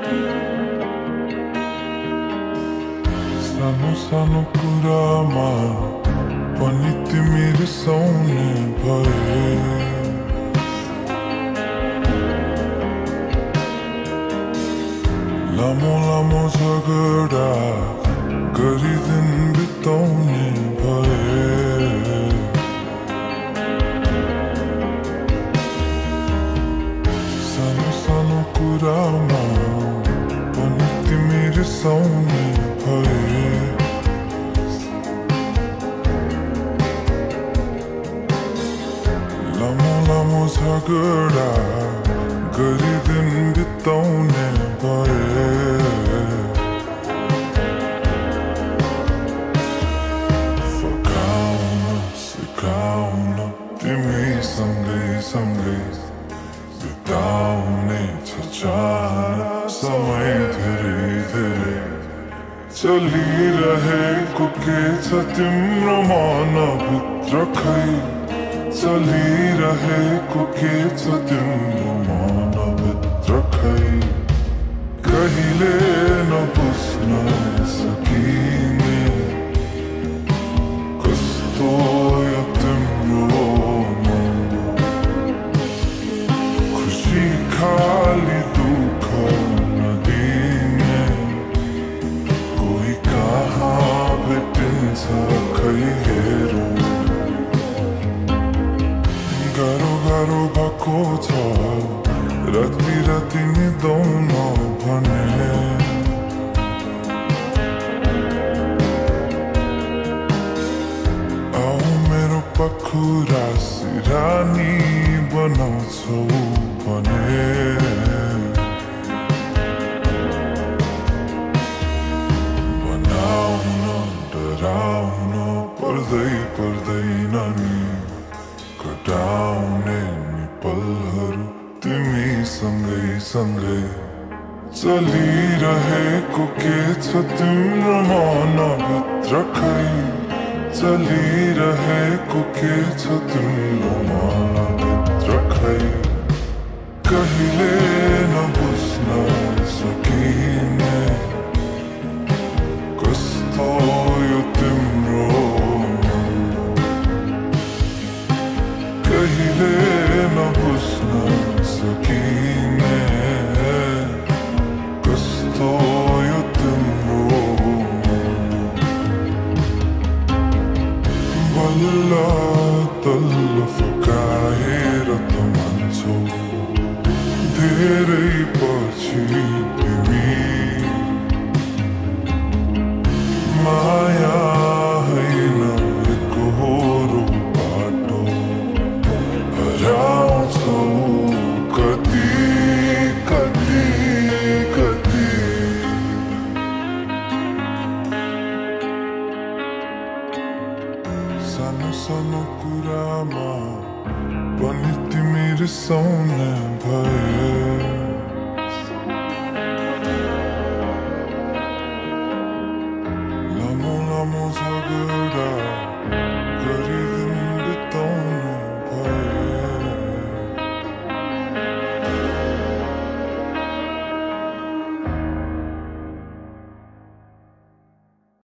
सानो सानो कुरामा पनि तिमी रिसाउने भए लामो लामो झगडा गरी दिन बिताउने भए सानो सानो कुरामा पनि तिमी रिसाउने भए लामो लामो झगडा गरी दिन बिताउने भए फकाउन सिकाउन तिमी सँगै बिताउने छ चाहना समय धेरै धेरै चलिरहेको के छ तिम्रो मनभित्र खै चलिरहेको के छ तिम्रो मनभित्र खै कहिले नबुझ्न सकिने कस्तो यो तिम्रो मन खुसी खाली दुःख नदिने कोही कहाँ भेटिन्छ खै हेरौँ गाह्रो गाह्रो भएको छ राति राति निदाउन भने आऊ मेरो पाखुरा सिरानी बनाउँछौ भने बनाउन डराउन पर्दैन नि कटाउने नि पलहरू तिमी सँगै चलिरहेको के छ तिम्रो मनभित्र खै चलिरहेको के छ तिम्रो मनभित्र खै कहिले नबुझ्न सकिने कस्तो यो तिम्रो कहिले नबुझ्न सकिने कस्तो यो तिम्रो बल्ल तल्लो फकाएर त मान्छौ धेरै पछि तिमी माया होइन एकहोरो बाटो हराउँछौ कति कति कति सानो सानो कुरामा पनि तिमी रिसाउने भए